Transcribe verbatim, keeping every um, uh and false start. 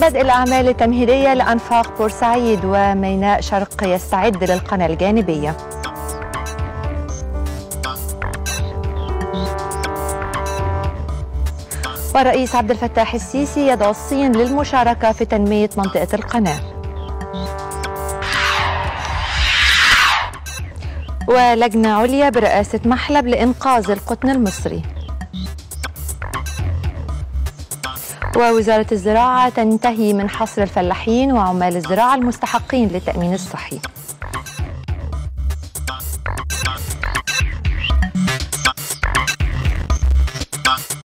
بدء الأعمال التمهيدية لأنفاق بورسعيد وميناء شرق يستعد للقناة الجانبية. والرئيس عبد الفتاح السيسي يدعو الصين للمشاركة في تنمية منطقة القناة. ولجنة عليا برئاسة محلب لإنقاذ القطن المصري. ووزارة الزراعة تنتهي من حصر الفلاحين وعمال الزراعة المستحقين للتأمين الصحي.